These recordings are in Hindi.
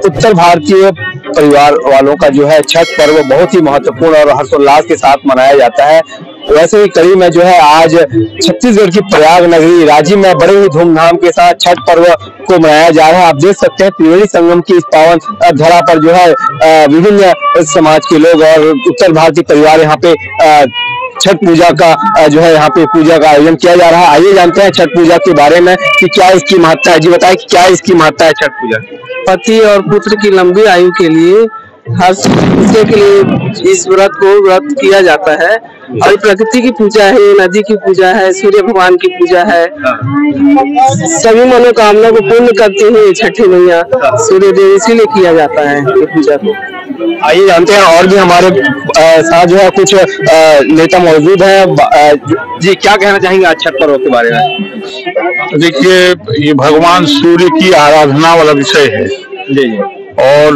उत्तर भारतीय परिवार वालों का जो है छठ पर्व बहुत ही महत्वपूर्ण और हर्षोल्लास के साथ मनाया जाता है। वैसे ही कड़ी में जो है आज छत्तीसगढ़ की प्रयाग नगरी रांची में बड़े ही धूमधाम के साथ छठ पर्व को मनाया जा रहा है। आप देख सकते हैं त्रिवेणी संगम की इस पावन धरा पर जो है विभिन्न समाज के लोग और उत्तर भारतीय परिवार यहाँ पे छठ पूजा का जो है यहाँ पे पूजा का आयोजन किया जा रहा है। आइए जानते हैं छठ पूजा के बारे में कि क्या इसकी महत्ता है। जी बताएं कि क्या इसकी महत्ता है छठ पूजा की। पति और पुत्र की लंबी आयु के लिए हर हिस्से के लिए इस व्रत किया जाता है और प्रकृति की पूजा है, नदी की पूजा है, सूर्य भगवान की पूजा है। सभी मनोकामना को पूर्ण करती है छठी मैया सूर्य देव, इसीलिए किया जाता है ये पूजा को। आइए जानते हैं और भी हमारे साथ जो है कुछ नेता मौजूद हैं। जी क्या कहना चाहेंगे आज छठ पर्व के बारे में। देखिए ये भगवान सूर्य की आराधना वाला विषय है जी और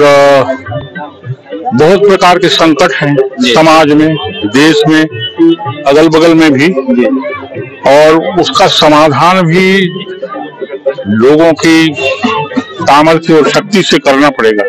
बहुत प्रकार के संकट हैं समाज में, देश में, अगल बगल में भी, और उसका समाधान भी लोगों की सामर्थ्य और शक्ति से करना पड़ेगा।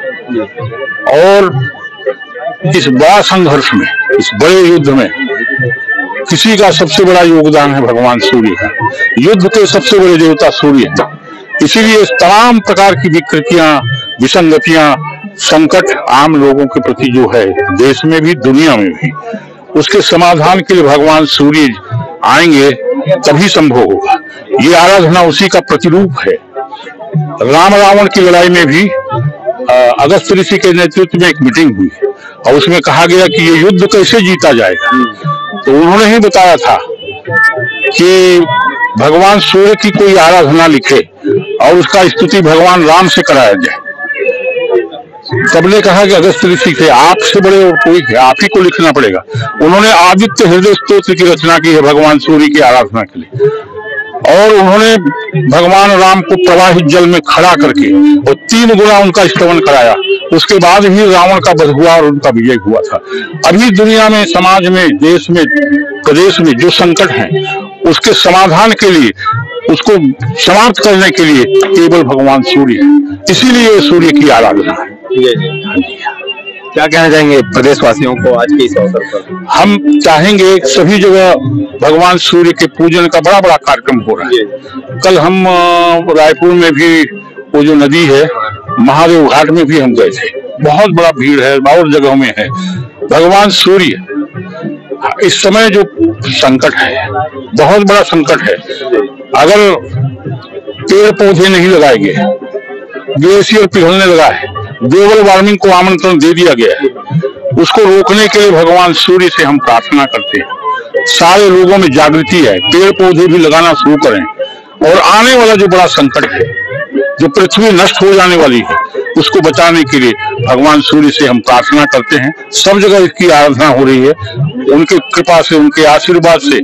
और इस बड़ा संघर्ष में, इस बड़े युद्ध में किसी का सबसे बड़ा योगदान है भगवान सूर्य का। युद्ध के सबसे बड़े देवता सूर्य है। इसीलिए तमाम प्रकार की विकृतियां, विसंगतियां, संकट आम लोगों के प्रति जो है देश में भी दुनिया में भी, उसके समाधान के लिए भगवान सूर्य आएंगे तभी संभव होगा। ये आराधना उसी का प्रतिरूप है। राम रावण की लड़ाई में भी अगस्त ऋषि के नेतृत्व में एक मीटिंग हुई और उसमें कहा गया कि ये युद्ध कैसे जीता जाएगा। तो उन्होंने ही बताया था कि भगवान सूर्य की कोई आराधना लिखे और उसका स्तुति भगवान राम से कराया जाए। सबने कहा कि अगस्त ऋषि थे, आपसे बड़े और कोई है, आप ही को लिखना पड़ेगा। उन्होंने आदित्य हृदय स्तोत्र की रचना की है भगवान सूर्य की आराधना के लिए, और उन्होंने भगवान राम को प्रवाहित जल में खड़ा करके और 3 गुना उनका स्तवन कराया। उसके बाद ही रावण का वध हुआ और उनका विजय हुआ था। अभी दुनिया में, समाज में, देश में, प्रदेश में जो संकट हैं उसके समाधान के लिए, उसको समाप्त करने के लिए केवल भगवान सूर्य है। इसीलिए सूर्य की आराधना है। क्या कहना चाहेंगे प्रदेशवासियों को आज के इस अवसर पर। हम चाहेंगे सभी जगह भगवान सूर्य के पूजन का बड़ा बड़ा कार्यक्रम हो रहा है। कल हम रायपुर में भी वो जो नदी है महादेव घाट में भी हम गए थे। बहुत बड़ा भीड़ है और जगहों में है। भगवान सूर्य इस समय जो संकट है, बहुत बड़ा संकट है। अगर पेड़ पौधे नहीं लगाए गए, ग्लेशियर पिघलने लगा है, ग्लोबल वार्मिंग को आमंत्रण दे दिया गया है, उसको रोकने के लिए भगवान सूर्य से हम प्रार्थना करते हैं। सारे लोगों में जागृति है, पेड़ पौधे भी लगाना शुरू करें। और आने वाला जो बड़ा संकट है, जो पृथ्वी नष्ट हो जाने वाली है, उसको बचाने के लिए भगवान सूर्य से हम प्रार्थना करते हैं। सब जगह इसकी आराधना हो रही है, उनके कृपा से, उनके आशीर्वाद से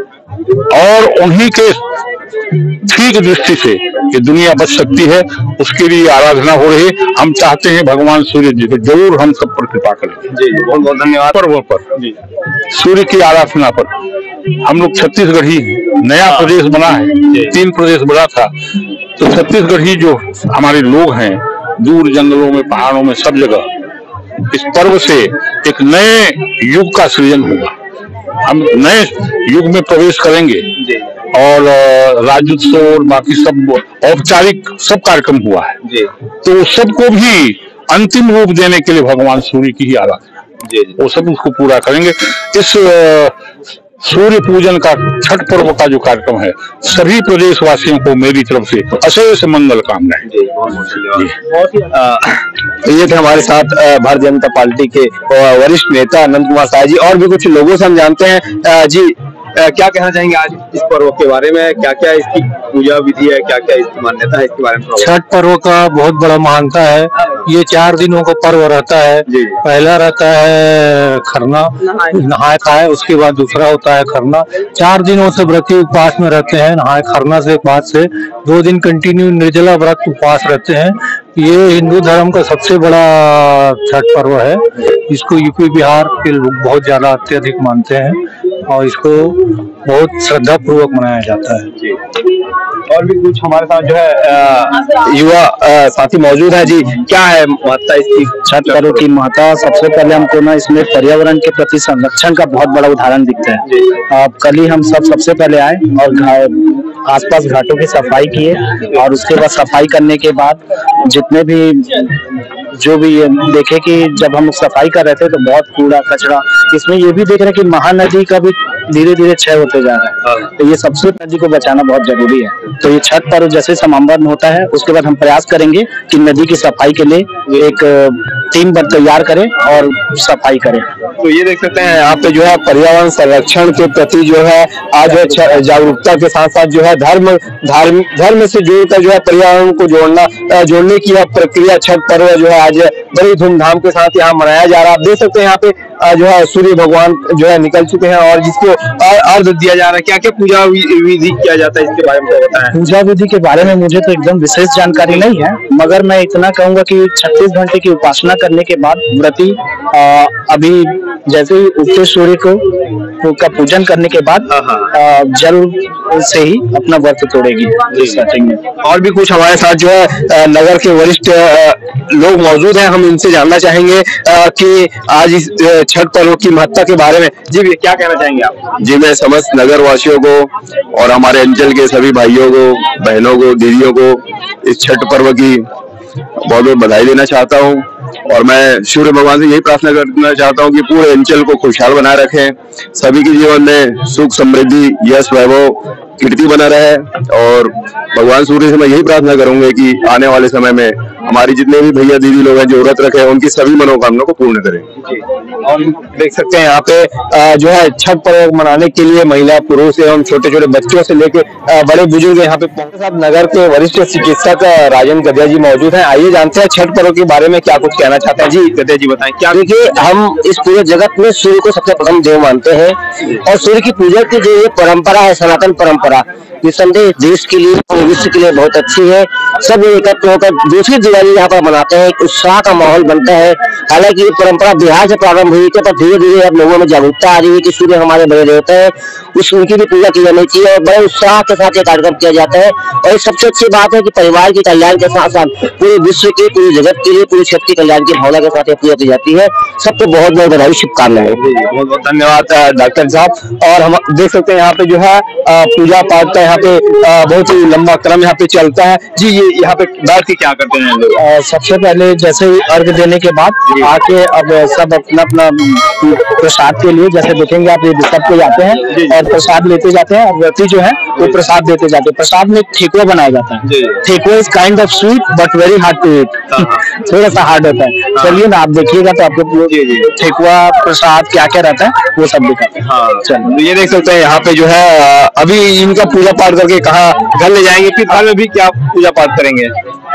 और उन्हीं के ठीक दृष्टि से ये दुनिया बच सकती है, उसके लिए आराधना हो रही है। हम चाहते हैं भगवान सूर्य जी को जरूर हम सब पर कृपा करें। जी बहुत बहुत धन्यवाद। पर्वों पर जी, सूर्य की आराधना पर हम लोग छत्तीसगढ़ ही नया प्रदेश बना है, 3 प्रदेश बना था, तो छत्तीसगढ़ ही जो हमारे लोग हैं दूर जंगलों में, पहाड़ों में, सब जगह इस पर्व से एक नए युग का सृजन होगा। हम नए युग में प्रवेश करेंगे और राज्योत्सव और बाकी सब औपचारिक सब कार्यक्रम हुआ है, तो सबको भी अंतिम रूप देने के लिए भगवान सूर्य की ही आराधना, वो सब उसको पूरा करेंगे। इस सूर्य पूजन का, छठ पर्व का जो कार्यक्रम है, सभी प्रदेशवासियों को मेरी तरफ से अशेष मंगल कामनाएं। ये थे हमारे साथ भारतीय जनता पार्टी के वरिष्ठ नेता अनंत कुमार साय जी। और भी कुछ लोगों से हम जानते हैं। जी क्या कहना चाहेंगे आज इस पर्व के बारे में। क्या क्या इसकी पूजा विधि है, क्या क्या इसकी मान्यता है, इसके बारे में। छठ पर्व का बहुत बड़ा महानता है। ये 4 दिनों का पर्व रहता है। पहला रहता है खरना, नहाए खाए, उसके बाद दूसरा होता है खरना। 4 दिनों से व्रती उपवास में रहते हैं। नहाए खरना से बाद से 2 दिन कंटिन्यू निर्जला व्रत उपवास रहते हैं। ये हिंदू धर्म का सबसे बड़ा छठ पर्व है। इसको यूपी बिहार के लोग बहुत ज्यादा अत्यधिक मानते हैं। और इसको बहुत श्रद्धा पूर्वक मनाया जाता है। और भी कुछ हमारे साथ जो है युवा साथी मौजूद है जी, क्या है महत्ता इसकी? छठ पर्व की महत्ता सबसे पहले हमको ना इसमें पर्यावरण के प्रति संरक्षण का बहुत बड़ा उदाहरण दिखता है। कल ही हम सबसे पहले आए और आसपास घाटों की सफाई किए और उसके बाद सफाई करने के बाद जितने भी जो भी देखे कि जब हम सफाई कर रहे थे तो बहुत कूड़ा कचरा, इसमें ये भी देख रहे हैं कि महानदी का भी धीरे धीरे क्षय होते जा रहा है, तो ये सबसे नदी को बचाना बहुत जरूरी है। तो ये छठ पर्व जैसे समापन होता है उसके बाद हम प्रयास करेंगे कि नदी की सफाई के लिए एक टीम तैयार करें और सफाई करें। तो ये देख सकते हैं यहाँ पे जो है पर्यावरण संरक्षण के प्रति जो है आज जागरूकता के साथ साथ जो है धर्म से जोड़कर जो है पर्यावरण को जोड़ने की यह प्रक्रिया छठ पर्व जो है आज बड़ी धूमधाम के साथ यहाँ मनाया जा रहा है। आप देख सकते हैं यहाँ पे जो है सूर्य भगवान जो है निकल चुके हैं और जिसको अर्घ दिया जा रहा है। क्या क्या पूजा विधि किया जाता है इसके बारे में बताएं? पूजा विधि के बारे में मुझे तो एकदम विशेष जानकारी नहीं है, मगर मैं इतना कहूंगा कि 36 घंटे की उपासना करने के बाद व्रती अभी जैसे ही उगते सूर्य का पूजन करने के बाद जल से ही अपना व्रत तोड़ेगी स्टार्टिंग में। और भी कुछ हमारे साथ जो है नगर के वरिष्ठ लोग मौजूद हैं, हम इनसे जानना चाहेंगे कि आज इस छठ पर्व की महत्ता के बारे में। जी भैया क्या कहना चाहेंगे आप? जी मैं समस्त नगर वासियों को और हमारे अंचल के सभी भाइयों को, बहनों को, दीदियों को इस छठ पर्व की बहुत बहुत बधाई देना चाहता हूँ और मैं सूर्य भगवान से यही प्रार्थना करना चाहता हूँ कि पूरे अंचल को खुशहाल बनाए रखें, सभी के जीवन में सुख समृद्धि यश वैभव कीर्ति बना रहे और भगवान सूर्य से मैं यही प्रार्थना करूंगा कि आने वाले समय में हमारी जितने भी भैया दीदी लोग हैं जो व्रत रखे हैं उनकी सभी मनोकामनाओं को पूर्ण करें। और देख सकते हैं यहाँ पे जो है छठ पर्व मनाने के लिए महिला पुरुष एवं छोटे छोटे बच्चों से लेकर बड़े बुजुर्ग यहाँ पे पहुंचे। नगर के वरिष्ठ चिकित्सक राजेंद्र गद्या जी मौजूद हैं, आइए जानते हैं छठ पर्व के बारे में क्या कुछ कहना चाहते हैं। जी गद्या जी बताएं क्या? देखिए, हम इस पूरे जगत में सूर्य को सबसे प्रथम देव मानते हैं और सूर्य की पूजा की जो ये परंपरा है, सनातन परंपरा, निसंदेह देश के लिए और विश्व के लिए बहुत अच्छी है। सब एकत्र होकर दूसरी दिवाली यहाँ पर मनाते हैं, एक उत्साह का माहौल बनता है। हालांकि ये परंपरा बिहार से प्रारंभ हुई थी, पर धीरे धीरे अब लोगों में जागरूकता आ रही है कि सूर्य हमारे बड़े देवता है, उनकी भी पूजा की जानी चाहिए और बड़े उत्साह के साथ ये कार्यक्रम किया जाता है। और एक सबसे अच्छी बात है कि परिवार के कल्याण के साथ साथ पूरे विश्व के, पूरे जगत के लिए, पूरे क्षेत्र के कल्याण की भावना के साथ ये पूजा की जाती है। सबको बहुत बहुत बधाई, शुभकामनाएं। बहुत बहुत धन्यवाद डॉक्टर साहब। और हम देख सकते हैं यहाँ पे जो है पूजा पाठ का यहाँ पे बहुत ही लंबा क्रम यहाँ पे चलता है। जी ये यहाँ पे बैठ के क्या करते हैं लोग? सबसे पहले जैसे ही अर्घ देने के बाद आके अब सब अपना अपना प्रसाद के लिए, जैसे देखेंगे आप, ये सबको जाते हैं और प्रसाद लेते जाते हैं और व्रती जो है वो प्रसाद देते जाते हैं। प्रसाद में ठेकुआ बनाया जाता है। Thekua is kind of sweet but very hard to eat, थोड़ा सा हार्ड होता है। चलिए ना, आप देखिएगा तो आपको ठेकुआ प्रसाद क्या क्या रहता है वो सब दिखाते हैं। चलिए, ये देख सकते हैं यहाँ पे जो है अभी इनका पूजा पाठ करके कहाँ घर ले जाएंगे, फिर घर में भी क्या पूजा पाठ करेंगे?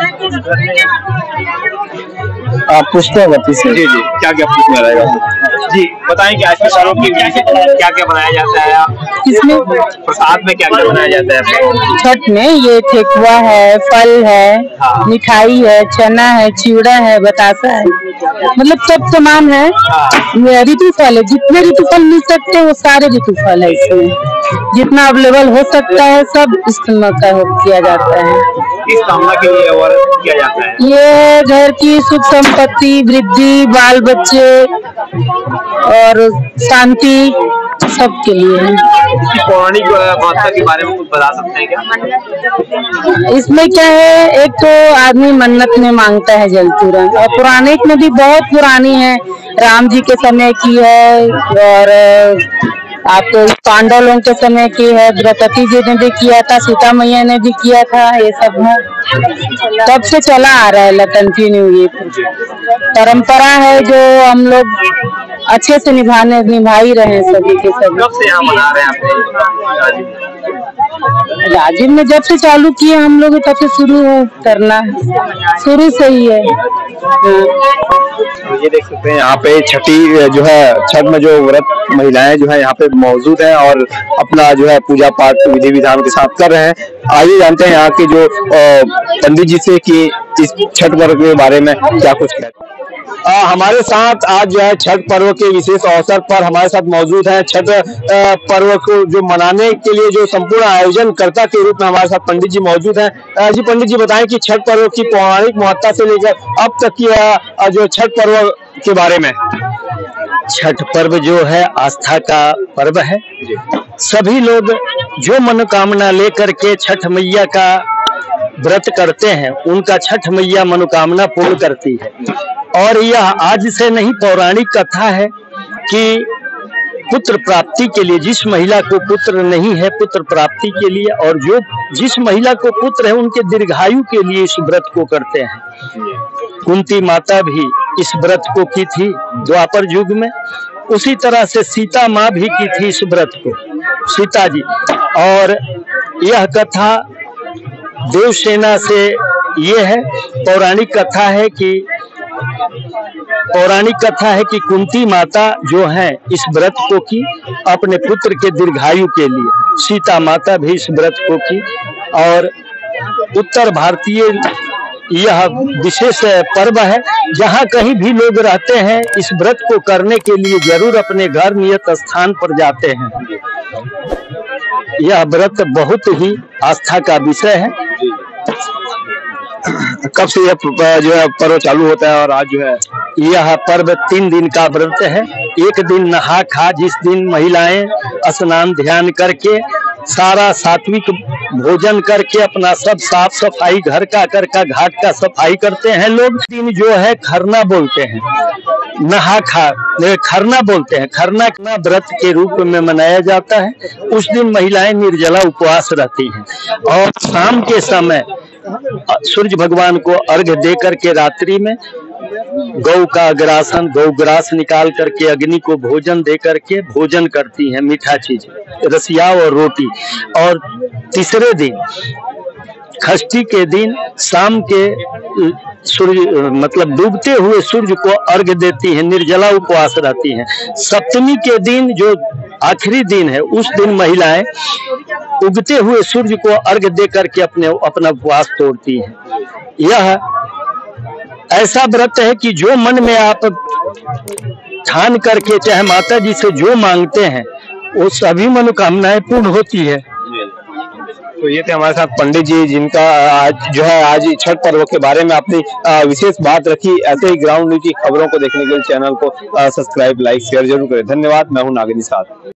आप पूछते हैं वापिस से। जी जी, क्या क्या पूछना रहेगा? जी बताएं कि आज के पर्व में क्या क्या बनाया जाता है? किसमें? प्रसाद में क्या क्या बनाया जाता है छठ में? ये ठेकुआ है, फल है, मिठाई है, चना है, चिवड़ा है, बतासा है, मतलब सब सामान है। ऋतु फल है, जितने ऋतु फल मिल सकते हैं वो सारे ऋतु फल है इसमें, जितना अवेलेबल हो सकता है सब इस्तेमाल किया जाता है। इस कामना के लिए और किया जाता है? ये घर की सुख संपत्ति, वृद्धि, बाल बच्चे और शांति सबके लिए है। पौराणिक महत्ता के बारे में कुछ बता सकते हैं क्या? इसमें क्या है, एक तो आदमी मन्नत में मांगता है जल तुरंत, और पौराणिक में भी बहुत पुरानी है, राम जी के समय की है और आपको पांडव लोगों के समय की है, द्रौपदी जी ने भी किया था, सीता मैया ने भी किया था, ये सब है तब से चला आ रहा है कंटिन्यू। ये परंपरा है जो हम लोग अच्छे से निभा ही रहे हैं सभी के सभी। कब से यहाँ मना रहे हैं? राजीव में जब से चालू किए हम लोग तब से शुरू करना, शुरू से ही है। ये देख सकते हैं यहाँ पे छठी जो है, छठ में जो व्रत महिलाएं जो है यहाँ पे मौजूद हैं और अपना जो है पूजा पाठ विधि विधान के साथ कर रहे हैं। आइए जानते हैं यहाँ के जो पंडित जी से कि इस छठ पर्व के बारे में क्या कुछ कहते हैं। हमारे साथ आज जो है छठ पर्व के विशेष अवसर पर हमारे साथ मौजूद हैं छठ पर्व को जो मनाने के लिए जो संपूर्ण आयोजनकर्ता के रूप में हमारे साथ पंडित जी मौजूद हैं। जी पंडित जी बताएं कि छठ पर्व की पौराणिक महत्ता से लेकर अब तक की जो छठ पर्व के बारे में। छठ पर्व जो है आस्था का पर्व है। सभी लोग जो मनोकामना लेकर के छठ मैया का व्रत करते हैं उनका छठ मैया मनोकामना पूर्ण करती है। और यह आज से नहीं, पौराणिक कथा है कि पुत्र प्राप्ति के लिए, जिस महिला को पुत्र नहीं है, पुत्र प्राप्ति के लिए, और जिस महिला को पुत्र है उनके दीर्घायु के लिए इस व्रत को करते हैं। कुंती माता भी इस व्रत को की थी द्वापर युग में, उसी तरह से सीता माँ भी की थी इस व्रत को, सीता जी। और यह कथा देवसेना से ये है, पौराणिक कथा है कि कुंती माता जो है इस व्रत को की अपने पुत्र के दीर्घायु के लिए, सीता माता भी इस व्रत को की। और उत्तर भारतीय यह विशेष पर्व है, जहाँ कहीं भी लोग रहते हैं इस व्रत को करने के लिए जरूर अपने घर नियत स्थान पर जाते हैं। यह व्रत बहुत ही आस्था का विषय है। कब से यह जो है पर्व चालू होता है और आज जो है यह पर्व 3 दिन का व्रत है। एक दिन नहा खा, जिस दिन महिलाएं स्नान ध्यान करके सारा सात्विक भोजन करके अपना सब साफ सफाई घर का घाट का सफाई करते हैं लोग। दिन जो है खरना बोलते हैं, नहा खा खरना बोलते हैं। खरना व्रत के रूप में मनाया जाता है। उस दिन महिलाएं निर्जला उपवास रहती हैं और शाम के समय सूर्य भगवान को अर्घ्य दे करके रात्रि में गौ का अग्रासन, गौग्रास निकाल करके अग्नि को भोजन दे करके भोजन करती हैं, मीठा चीज, रसिया और रोटी। और तीसरे दिन षष्ठी के दिन शाम के सूर्य मतलब डूबते हुए सूर्य को अर्घ्य देती हैं, निर्जला उपवास रहती हैं। सप्तमी के दिन जो आखिरी दिन है उस दिन महिलाएं उगते हुए सूर्य को अर्घ्य दे करके अपना उपवास तोड़ती हैं। यह ऐसा व्रत है कि जो मन में आप ठान करके चाहे माता जी से जो मांगते हैं वो सभी मनोकामनाएं पूर्ण होती है। तो ये थे हमारे साथ पंडित जी, जिनका आज छठ पर्व के बारे में अपनी विशेष बात रखी। ऐसे ही ग्राउंड न्यूज की खबरों को देखने के लिए चैनल को सब्सक्राइब, लाइक, शेयर जरूर करें। धन्यवाद। मैं हूं नागिनी साथ।